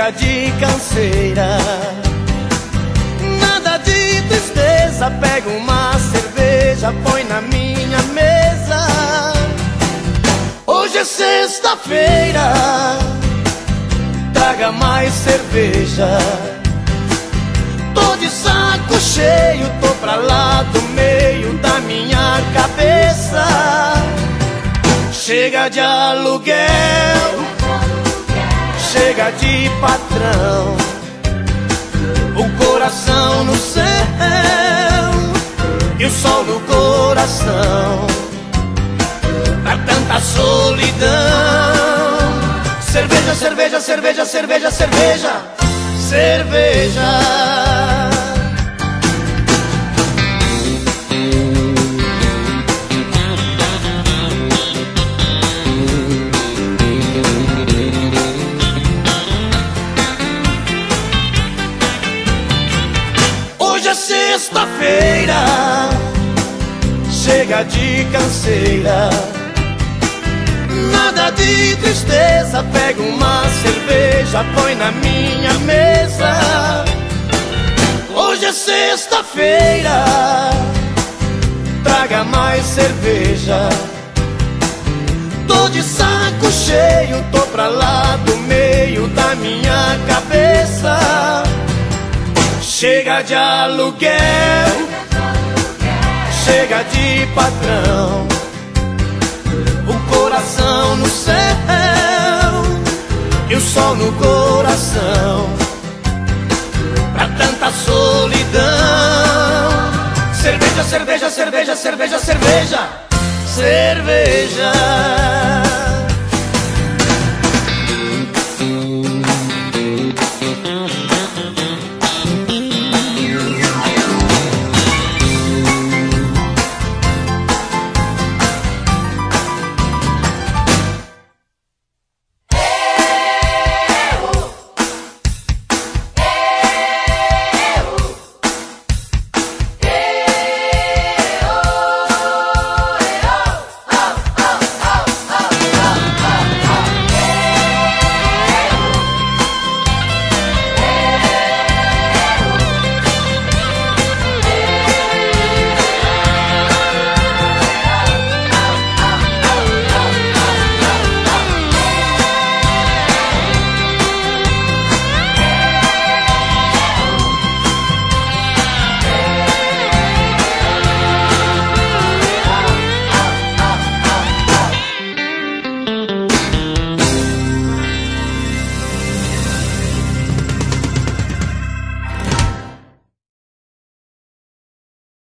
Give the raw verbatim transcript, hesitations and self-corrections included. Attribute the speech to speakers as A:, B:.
A: chega de canseira, nada de tristeza. Pega uma cerveja, põe na minha mesa. Hoje é sexta-feira, traga mais cerveja. Tô de saco cheio, tô pra lá do meio da minha cabeça. Chega de aluguel, chega de patrão, o coração no céu e o sol no coração. Pra tanta solidão. Cerveja, cerveja, cerveja, cerveja, cerveja, cerveja. Hoje é sexta-feira, chega de canseira, nada de tristeza. Pega uma cerveja, põe na minha mesa. Hoje é sexta-feira, traga mais cerveja. Tô de saco cheio, tô pra lá do meio da minha cabeça. Chega de aluguel, chega de patrão, o coração no céu e o sol no coração. Pra tanta solidão. Cerveja, cerveja, cerveja, cerveja, cerveja, cerveja.